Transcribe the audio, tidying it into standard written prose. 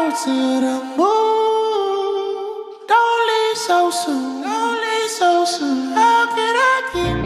to the moon. Don't leave so soon. Don't leave so soon. How can I keep